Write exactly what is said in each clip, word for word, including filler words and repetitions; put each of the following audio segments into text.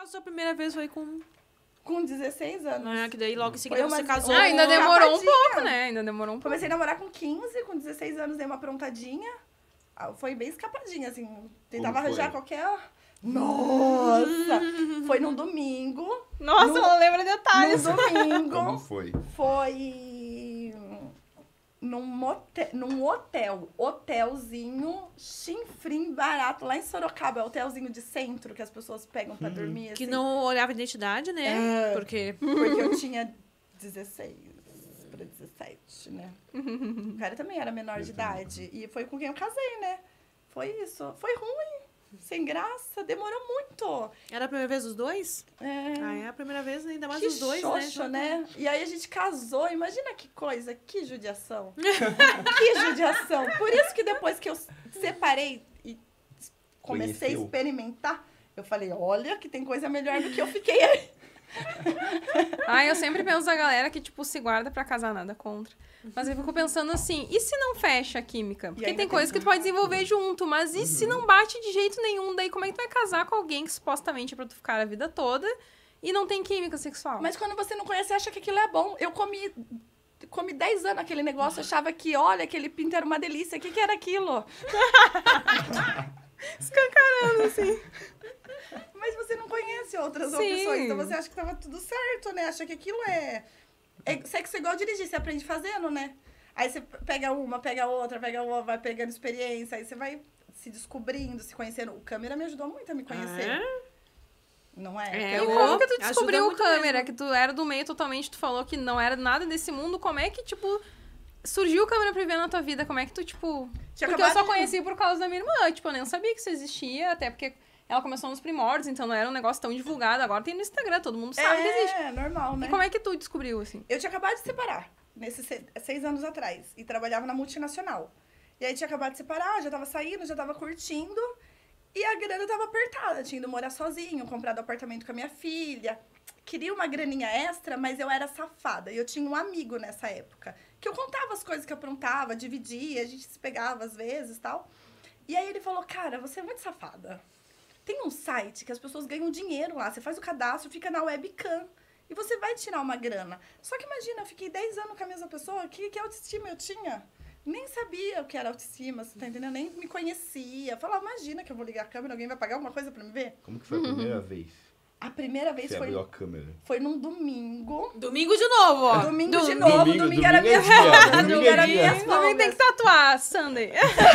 sua primeira vez foi com... Com dezesseis anos. Ah, que daí logo em seguida Foi você uma- casou. Ah, ainda demorou um Capadinha. pouco, né? Ainda demorou um pouco. Comecei a namorar com quinze, com dezesseis anos dei uma aprontadinha. Ah, foi bem escapadinha, assim. Tentava Como foi? arranjar qualquer... Nossa! Foi num domingo. Nossa, No- não lembro detalhes. No domingo. Como foi? Foi num, motel, num hotel, hotelzinho chinfrim barato, lá em Sorocaba, hotelzinho de centro que as pessoas pegam pra dormir. Que assim. não olhava identidade, né? É. Porque... Porque eu tinha dezesseis pra dezessete, né? O cara também era menor de idade. E foi com quem eu casei, né? Foi isso. Foi ruim, sem graça, demorou muito. Era a primeira vez dos dois? É. Ah, é a primeira vez ainda mais Que dos dois, xoxo, né? né? E aí a gente casou, imagina que coisa, que judiação. Que judiação. Por isso que depois que eu separei e comecei Conheceu. a experimentar, eu falei, olha que tem coisa melhor do que eu fiquei aí. Ah, eu sempre penso da galera que, tipo, se guarda pra casar, nada contra. Mas eu fico pensando assim, e se não fecha a química? Porque ainda tem tem coisas que tu pode desenvolver junto, mas e se não bate de jeito nenhum? Daí como é que tu vai casar com alguém que supostamente é pra tu ficar a vida toda e não tem química sexual? Mas quando você não conhece, acha que aquilo é bom. Eu comi... Comi dez anos aquele negócio, achava que, olha, aquele pinto era uma delícia. O que, que era aquilo? Escancarando, assim. Mas você não conhece outras Sim. opções, então você acha que tava tudo certo, né? Acha que aquilo é... é sexo igual dirigir, você aprende fazendo, né? Aí você pega uma, pega outra, pega outra, vai pegando experiência, aí você vai se descobrindo, se conhecendo. O câmera me ajudou muito a me conhecer. Ah, Não é? É, E eu- como que tu ajuda descobriu o muito câmera? mesmo. Que tu era do meio totalmente, tu falou que não era nada desse mundo. Como é que, tipo, surgiu o câmera privê na tua vida? Como é que tu, tipo... Tinha Porque eu acabado só de- conheci por causa da minha irmã. Tipo, eu nem sabia que isso existia, até porque ela começou nos primórdios, então não era um negócio tão divulgado. Agora tem no Instagram, todo mundo sabe que existe. É, normal, né? E como é que tu descobriu, assim? Eu tinha acabado de separar, nesses se- seis anos atrás, e trabalhava na multinacional. E aí tinha acabado de separar, já tava saindo, já tava curtindo, e a grana tava apertada. Tinha ido morar sozinho, comprado apartamento com a minha filha. Queria uma graninha extra, mas eu era safada. E eu tinha um amigo nessa época, que eu contava as coisas que eu aprontava, dividia, a gente se pegava às vezes e tal. E aí ele falou, cara, você é muito safada. Tem um site que as pessoas ganham dinheiro lá. Você faz o cadastro, fica na webcam. E você vai tirar uma grana. Só que imagina, eu fiquei dez anos com a mesma pessoa. Que, que autoestima eu tinha? Nem sabia o que era autoestima, você tá entendendo? Nem me conhecia. Falava, imagina que eu vou ligar a câmera, alguém vai pagar alguma coisa pra me ver? Como que foi a primeira vez A primeira que vez você foi, abriu a câmera? foi num domingo. Domingo de novo, ó. Domingo Do- de novo. Domingo, domingo era minha é dia, folga. domingo Domingo é era dia. minhas Também tem que folgas. tatuar, Sunday.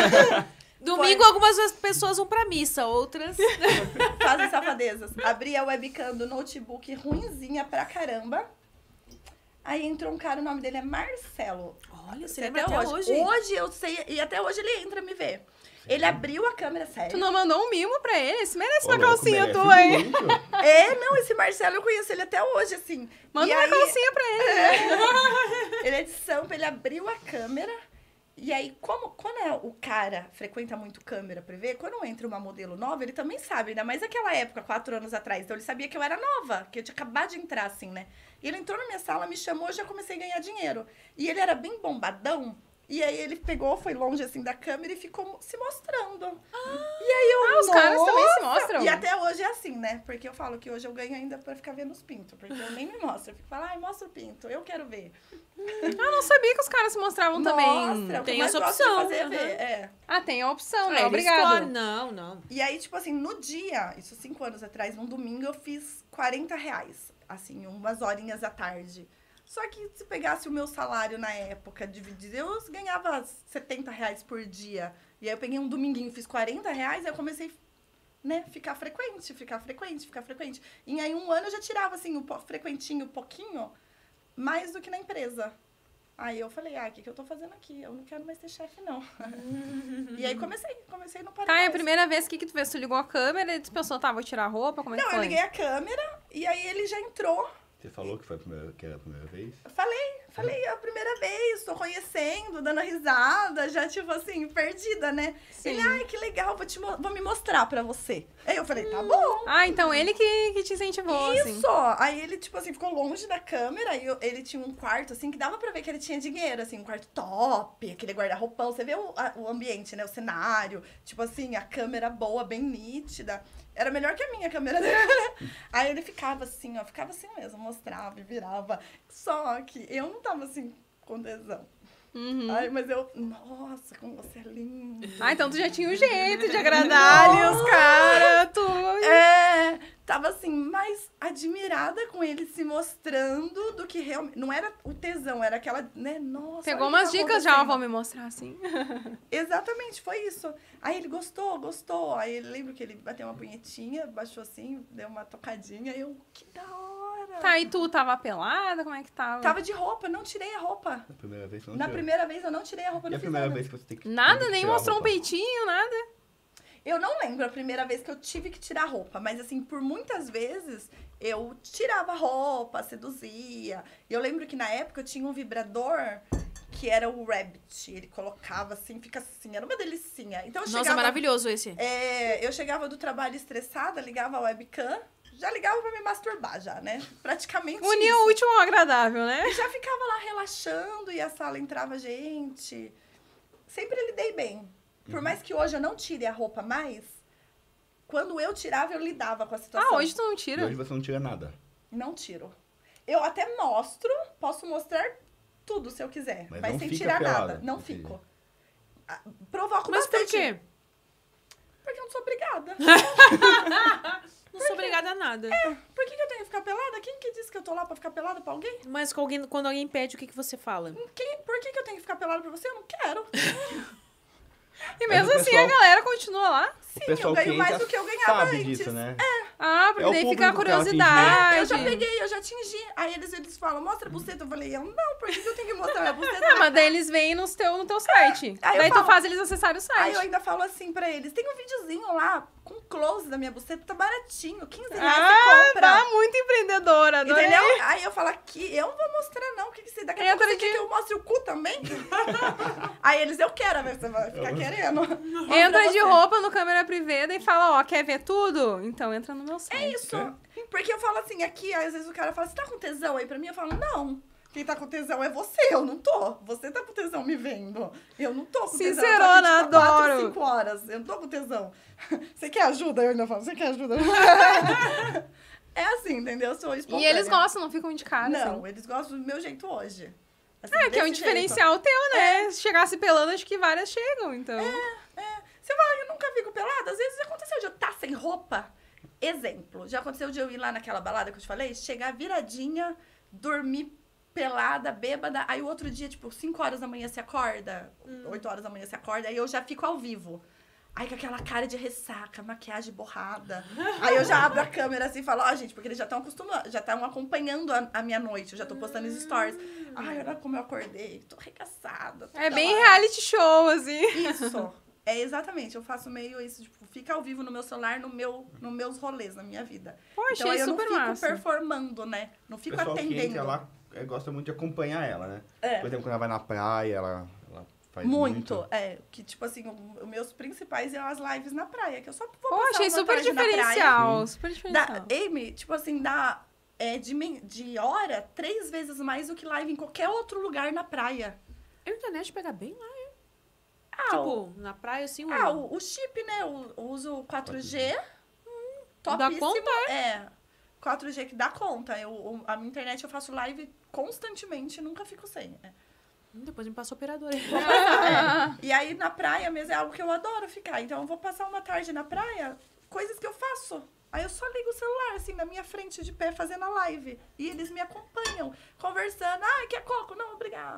Domingo algumas vezes pessoas vão pra missa, outras... Fazem safadezas. Abri a webcam do notebook ruinzinha pra caramba. Aí entrou um cara, o nome dele é Marcelo. Olha, você Sei lembra até até hoje. hoje? Hoje eu sei, e até hoje ele entra me ver. Ele abriu a câmera, sério. Tu não mandou um mimo pra ele? Esse merece Ô, uma louco, calcinha merece tua, hein? muito. É, não, esse Marcelo eu conheço ele até hoje, assim. Manda E uma aí, calcinha pra ele, né? ele é de Sampa, ele abriu a câmera. E aí, como, quando é, o cara frequenta muito câmera privê, quando entra uma modelo nova, ele também sabe, ainda mais naquela época, quatro anos atrás. Então, ele sabia que eu era nova, que eu tinha acabado de entrar, assim, né? E ele entrou na minha sala, me chamou, eu já comecei a ganhar dinheiro. E ele era bem bombadão. E aí, ele pegou, foi longe, assim, da câmera e ficou se mostrando. E aí, eu, Ah, os caras também se nossa! mostram. E até hoje é assim, né? Porque eu falo que hoje eu ganho ainda pra ficar vendo os pintos. Porque eu nem me mostro. Eu fico falando, ai, mostra o pinto, eu quero ver. Ah, não sabia que os caras se mostravam também. Mostra, o que tem eu mais essa gosto de opção, fazer é aham. ver, é. Ah, tem a opção, Ah, né? ele Obrigado. escolhe. Não, não. E aí, tipo assim, no dia, isso cinco anos atrás, num domingo, eu fiz quarenta reais. Assim, umas horinhas à tarde. Só que se pegasse o meu salário na época, dividido, eu ganhava setenta reais por dia. E aí eu peguei um dominguinho, fiz quarenta reais, aí eu comecei, né, ficar frequente, ficar frequente, ficar frequente. E aí um ano eu já tirava, assim, o po- frequentinho, pouquinho, mais do que na empresa. Aí eu falei, ah, o que, que eu tô fazendo aqui? Eu não quero mais ter chefe, não. E aí comecei, comecei no Tá, e Paraná. a primeira vez que, que tu fez, tu ligou a câmera e tu pensou, tá, vou tirar a roupa, como é Não, que eu foi? liguei a câmera e aí ele já entrou. Você falou que, foi a primeira, que era a primeira vez? Falei, falei, é a primeira vez, tô conhecendo, dando risada, já tipo assim, perdida, né? Sim. Ele, ai, que legal, vou, te, mo- vou me mostrar pra você. Aí eu falei, tá bom. Ah, então ele que, que te incentivou, assim. Isso! Aí ele, tipo assim, ficou longe da câmera, aí eu- ele tinha um quarto, assim, que dava pra ver que ele tinha dinheiro, assim, um quarto top, aquele guarda-roupão, você vê o, a- o ambiente, né, o cenário, tipo assim, a câmera boa, bem nítida. Era melhor que a minha câmera dele. Aí ele ficava assim, ó, ficava assim mesmo, mostrava e virava. Só que eu não tava assim, com tesão. Uhum. Ai, mas eu, nossa, como você é linda. Ah, então tu já tinha um jeito de agradar ali os caras, tu... É, tava assim, mais admirada com ele se mostrando do que realmente... Não era o tesão, era aquela, né, nossa... Pegou olha o que umas tá dicas já, acontecendo. vão me mostrar assim. Exatamente, foi isso. Aí ele gostou, gostou. Aí ele lembro que ele bateu uma punhetinha, baixou assim, deu uma tocadinha. E eu, que da hora. Tá, e tu tava pelada? Como é que tava? Tava de roupa, não tirei a roupa. Na primeira vez, você não Na tirou. primeira vez eu não tirei a roupa, E não a fiz primeira nada. vez que você tem que... Nada, tem que nem tirar a mostrou um roupa? peitinho, nada. Eu não lembro a primeira vez que eu tive que tirar a roupa, mas assim, por muitas vezes eu tirava a roupa, seduzia. Eu lembro que na época eu tinha um vibrador que era o Rabbit. Ele colocava assim, fica assim, era uma delicinha. Então eu Nossa, chegava, maravilhoso esse. é, eu chegava do trabalho estressada, ligava a webcam, já ligava pra me masturbar já, né? Praticamente Unia isso. o último ao agradável, né? E já ficava lá relaxando e a sala entrava gente. Sempre lidei bem. Por mais que hoje eu não tire a roupa mais, quando eu tirava, eu lidava com a situação. Ah, hoje tu não E tira? hoje você não tira nada. Não tiro. Eu até mostro, posso mostrar tudo se eu quiser, Mas mas, não sem fica tirar pelada, nada. Não entendi. fico. Ah, provoco Mas por bastante. quê? Porque eu não sou obrigada. Não sou obrigada a nada. Por que, que eu tenho que ficar pelada? Quem que disse que eu tô lá pra ficar pelada pra alguém? Mas com alguém, quando alguém pede, o que, que você fala? Quem, por que, que eu tenho que ficar pelada pra você? Eu não quero. E Mas mesmo o assim pessoal- a galera continua lá. Sim, O pessoal eu ganho que mais entra do que eu ganhava sabe antes. disso, né? Ah, porque É o daí público fica a que ela atinge. curiosidade. Eu já peguei, eu já atingi. Aí eles, eles falam, mostra a buceta. Eu falei, eu não, por que, que eu tenho que mostrar minha buceta? Ah, mas daí eles vêm no teu, no teu site. Aí eu Daí tu falo- faz eles acessarem o Aí site. eu ainda falo assim pra eles, tem um videozinho lá com close da minha buceta, tá baratinho, quinze reais você Ah, compra. tá muito empreendedora, adorei. Entendeu? Aí eu falo aqui, eu não vou mostrar não, o que que você... Daqui a Entra pouco você de- quer que eu mostre o cu também? Aí eles, eu quero, mas você vai ficar querendo. Mostra Entra de você. roupa no câmera privê e fala, ó, quer ver tudo? Então entra no meu site. É isso. Porque eu falo assim, aqui, às vezes o cara fala, você tá com tesão aí pra mim? Eu falo, não. Quem tá com tesão é você, eu não tô. Você tá com tesão me vendo. Eu não tô com tesão. Sincerona, eu tô aqui, tipo, quatro, adoro. cinco horas. Eu não tô com tesão. Você quer ajuda? Eu ainda falo, você quer ajuda? É assim, entendeu? Eu sou E espontânea. eles gostam, não ficam de cara, Não, assim. eles gostam do meu jeito hoje. Assim, É, que é um desse diferencial teu, né? Se chegasse pelando, acho que várias chegam, então. jeito. É. Você fala que eu nunca fico pelada? Às vezes aconteceu de eu estar sem roupa. Exemplo, já aconteceu de eu ir lá naquela balada que eu te falei, chegar viradinha, dormir pelada, bêbada, aí o outro dia, tipo, cinco horas da manhã você acorda, oito horas da manhã você acorda, aí eu já fico ao vivo. Aí com aquela cara de ressaca, maquiagem borrada. Aí eu já abro a câmera assim e falo, ó, gente, porque eles já estão acostumados, já estão acompanhando a, a minha noite, eu já tô postando os stories. Ai, olha como eu acordei, tô arregaçada. É toda bem hora. reality show, assim. Isso. É exatamente, eu faço meio isso, tipo, fica ao vivo no meu celular, no meu, nos meus rolês, na minha vida. Pô, Então achei aí eu não super fico massa. performando, né? Não O fico pessoal que atendendo. entra lá é, gosta muito de acompanhar ela, né? É. Por exemplo, quando ela vai na praia, ela, ela faz Muito, muito. é. Que, tipo assim, os meus principais são as lives na praia, que eu só vou Pô, passar achei uma super tarde na praia. diferencial. Super Da, diferencial. Amy, tipo assim, dá é, de, men- de hora três vezes mais do que live em qualquer outro lugar na praia. A internet pega bem lá, é? Ah, o, Tipo, na praia, assim, ah, o, o chip, né? Eu, eu uso quatro G. Hum, topíssimo. conta, É. quatro G que dá conta. Eu, o- a minha internet eu faço live constantemente, nunca fico sem. É. Hum, Depois me passa o operador aí. É. E aí na praia mesmo é algo que eu adoro ficar. Então eu vou passar uma tarde na praia, coisas que eu faço. Aí eu só ligo o celular, assim, na minha frente de pé, fazendo a live. E eles me acompanham, conversando. Ah, quer coco? Não, obrigada.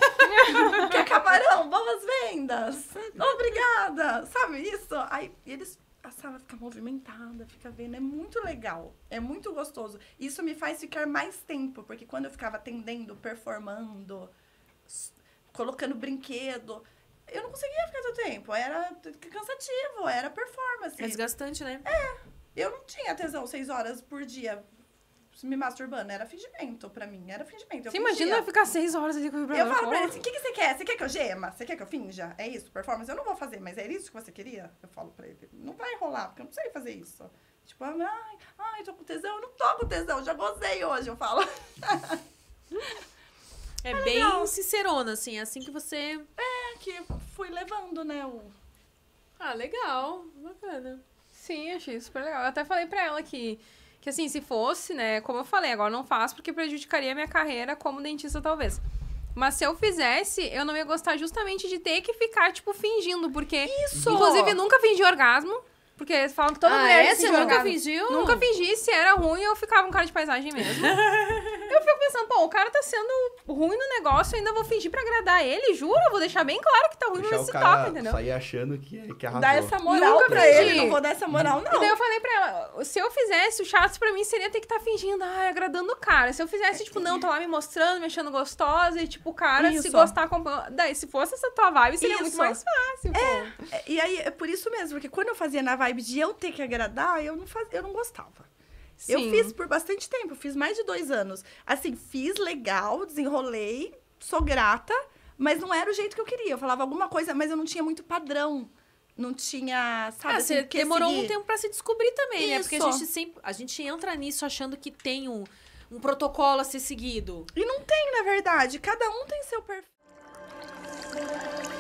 Quer camarão? Boas vendas. Obrigada. Sabe isso? Aí eles... A sala fica movimentada, fica vendo. É muito legal. É muito gostoso. Isso me faz ficar mais tempo. Porque quando eu ficava atendendo, performando, s- colocando brinquedo... Eu não conseguia ficar todo tempo. Era cansativo, era performance. É desgastante, né? Eu não tinha tesão seis horas por dia me masturbando. Era fingimento pra mim. Era fingimento. Eu Você fingia. imagina ficar seis horas ali com o Eu vibrador? falo pra ele Pô. assim, o que, que você quer? Você quer que eu gema? Você quer que eu finja? É isso, performance? Eu não vou fazer, mas é isso que você queria? Eu falo pra ele. Não vai rolar, porque eu não sei fazer isso. Tipo, ai, ai, tô com tesão. Eu não tô com tesão, já gozei hoje, eu falo. É bem sincerona, assim, assim que você... É que fui levando, né, o... Ah, legal. Bacana. Sim, achei super legal. Eu até falei pra ela que, que assim, se fosse, né, como eu falei, agora não faço porque prejudicaria a minha carreira como dentista, talvez. Mas se eu fizesse, eu não ia gostar justamente de ter que ficar, tipo, fingindo, porque... Isso! Inclusive, nunca fingi orgasmo. Porque falam que toda Ah, mulher é? finge Você nunca orgasmo. fingiu? Nunca fingi. Se era ruim, eu ficava um cara de paisagem mesmo. Eu fico pensando, pô, o cara tá sendo ruim no negócio, eu ainda vou fingir pra agradar ele, juro? Eu vou deixar bem claro que tá ruim, Deixar mas o se cara toca, entendeu? sair achando que, que arrasou. Dá essa moral Nunca pra fingi. ele, não vou dar essa moral, E daí não. eu falei pra ela, se eu fizesse, o chato pra mim seria ter que estar fingindo, ai, agradando o cara. Se eu fizesse, tipo, não, tô lá me mostrando, me achando gostosa, e tipo, o cara, se Isso. gostar, acompanha. Daí, se fosse essa tua vibe, seria muito Isso. mais fácil, pô. É, E aí, é por isso mesmo, porque quando eu fazia na vibe de eu ter que agradar, eu não, faz... eu não gostava. Eu Sim. fiz por bastante tempo, fiz mais de dois anos. Assim, fiz legal, desenrolei, sou grata, mas não era o jeito que eu queria. Eu falava alguma coisa, mas eu não tinha muito padrão. Não tinha, sabe, Ah, assim, você o que demorou seguir. um tempo pra se descobrir também, né? Porque a Isso. gente sempre. A gente entra nisso achando que tem um, um protocolo a ser seguido. E não tem, na verdade. Cada um tem seu perfil.